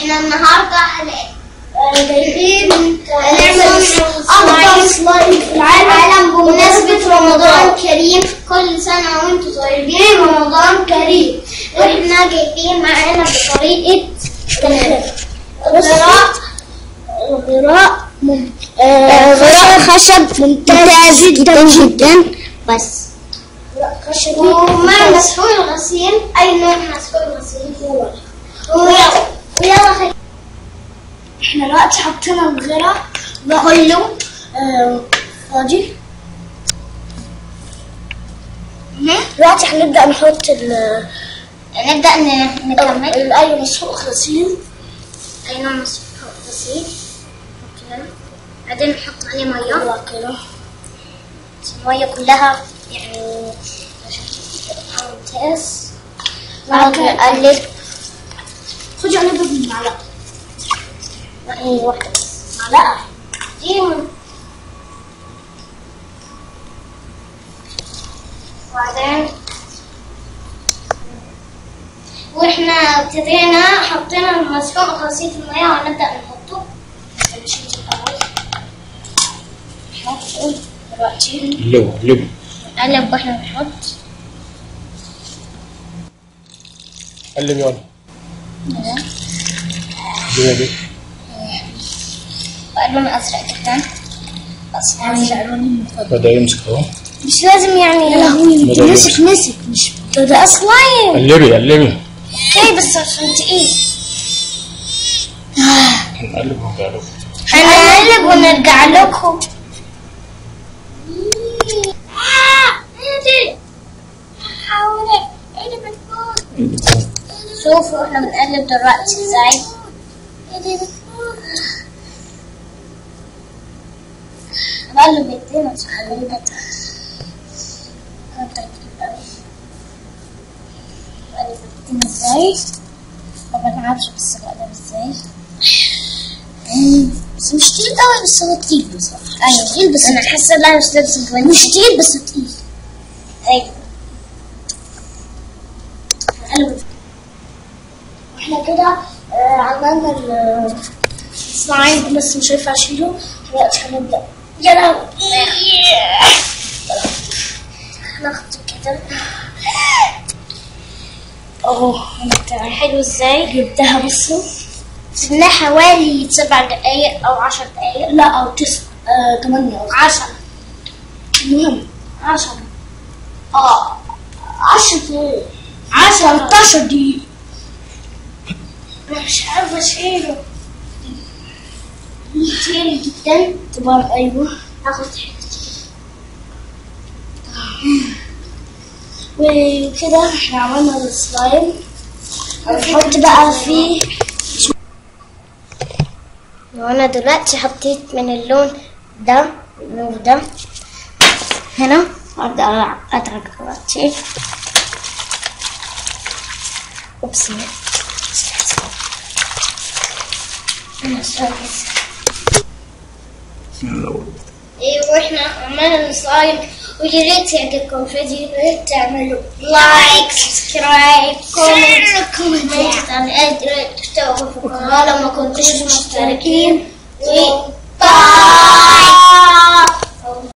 احنا النهارده جايين نعمل افضل سلايم في العالم بمناسبة رمضان كريم. كل سنة وانتم طيبين، رمضان كريم. واحنا جايبين معانا بطريقة غراء خشب ممتاز جدا جدا. بس ومع مسحوق الغسيل. اي نوع مسحوق الغسيل؟ ويلا خلينا احنا دلوقتي حطينا الغراء ده كله فاضي. دلوقتي هنبدأ نحط نبدأ نكمل أي مسحوق غسيل. أي نوع مسحوق غسيل بعدين نحط عليه مية كده. المية كلها يعني عشان تبقى ممتاز. نقلب. خدي قلبها بالمعلقة. واحدة بس معلقة دي. وبعدين واحنا ابتدينا حطينا المسحوق الغسيل في المية وهنبدأ نحطه. نشيل الأول. نحط دلوقتي نقلب واحنا بنحط. قلب يلا. لون أزرق جدا. بس لوني بدأ يمسك اهو. مش لازم يعني. يا لهوي مسك مش ده سلايم. قلبي ايه بس عشان تقيل. هنقلب ونرجع لكم. شوفوا احنا بنقلب دلوقتي ازاي. بقلب بايدينا مش هقلبها. بقلب بايدينا ازاي. ما بنعرفش بس بقلب ازاي. بس مش تقيل قوي، بس هو تقيل بصراحة. ايوه تقيل بس انا حاسة لا مش لازم كمان. مش تقيل بس تقيل. ايوه هنقلب. احنا كده عملنا السلايم بس مش هينفع اشيله. دلوقتي هنبدأ. يا لهوي هناخد كده اهو. حلو ازاي جبتها. بصوا سبناها حوالي 7 دقايق او 10 دقايق. لا او 9 8 او 10. المهم 10 13 دقيقة. مش عارفة اشيله. كتير جدا. طبعا ايوه هاخد حته وكده. احنا عملنا السلايم. هنحط بقى فيه. وانا دلوقتي حطيت من اللون ده هنا. هبدأ ادعك دلوقتي. اوبس واحنا عملنا السلايم. ويا ريت يعجبكم الفيديو. تعملوا لايك سبسكرايب كومنت تشتركوا في القناة لو ما كنتوش مشتركين. باي.